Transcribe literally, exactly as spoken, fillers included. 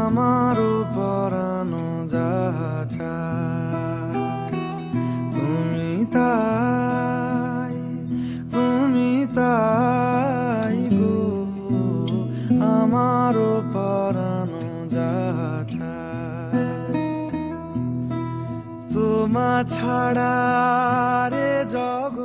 আমারও পরানো যাহা চায় তুমি তাই তুমি তাই গো আমারও পরানো যাহা চায় তোমা ছাড়া রে জগৎ